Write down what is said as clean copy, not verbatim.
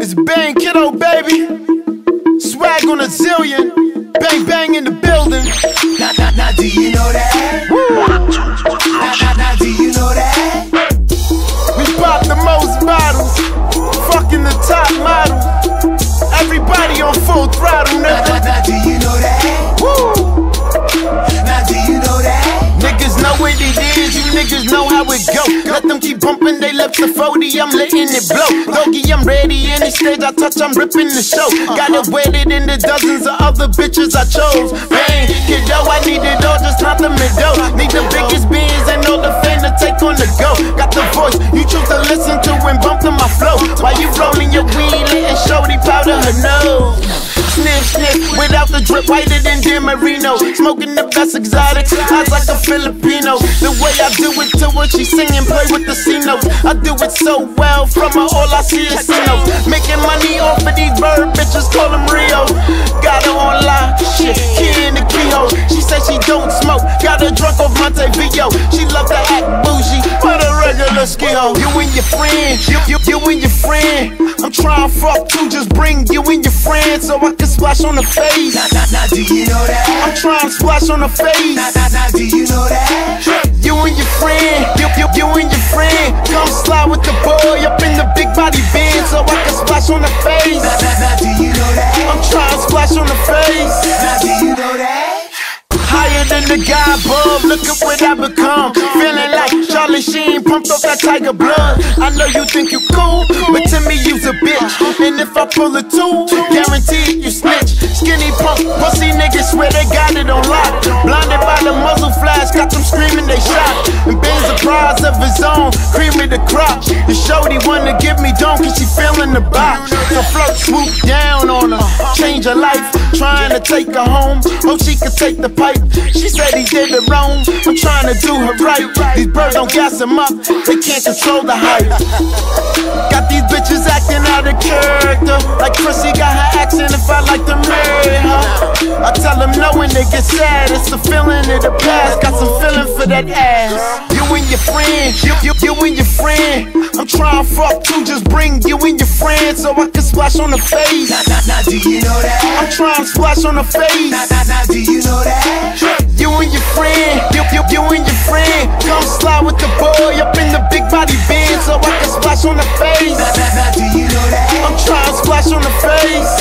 It's Bang Kiddo, baby. Swag on a zillion. Bang bang in the building. Now do you know that? Now do you know that? We pop the most bottles. Fucking the top model. Everybody on full throttle, nigga. Now do you know that? Woo! Now do you know that? Niggas know what it is, you niggas know how it go. Let them keep bumping, they left the 40, I'm letting it blow. Doggy, I'm ready, any stage I touch, I'm ripping the show. Got it weighted in the dozens of other bitches I chose. Bang, kiddo, I need it all, just not the middle. Need the biggest beans and all the fame to take on the go. Got the voice, you choose to listen to and bump to my flow. While you rolling your weed, letting shorty powder her nose. Sniff, sniff, without the drip, whiter than Dan Marino. Smoking the best exotic, eyes like a Filipino. The way I do it to her, she singing, play with the C notes. I do it so well, from her all I see is C notes. Making money off of these bird bitches, call them Rio. Got her on live, shit, key in the keyhole. She said she don't smoke, got her drunk off Montevideo. She love to act bougie, but a regular ski-ho. You and your friend, you and your friend. I'm trying to fuck too, just bring you and your friend so I can splash on the face. Now do you know that? I'm trying to splash on the face. Now do you know that? You and your friend, you and your friend. Come slide with the boy up in the big body van so I can splash on the face. Now do you know that? I'm trying to splash on the face. Now do you know that? Higher than the guy above, look at what I become. Feeling like Charlie Sheen, pumped off that tiger blood. I know you think you cool, but to me you's a bitch. And if I pull a two, guaranteed you snitch. Skinny punk, pussy niggas swear they got it on lock. Blinded by the muzzle flash, got them screaming they shot. And Ben's a prize of his own, cream of the crop. The shorty wanna give me dome cause she feeling the box. So float swoop down on her, change her life. Trying to take her home, hope she could take the pipe. She said he did it wrong, I'm trying to do her right. These birds don't gas him up, they can't control the hype. Got these bitches acting out of character, like Chrissy got her accent if I like to marry her. I tell them no when they get sad, it's a feeling of the past. Got some feeling for that ass. You and your friend, you and your friend. I'm trying to fuck too, just bring you and your friend so I can splash on the face. Now do you know that? I'm trying to splash on the face. Now do you know that? You and your friend, you and your friend. Come slide with the boy up in the big body van so I can splash on the face. Now do you know that? I'm trying to splash on the face.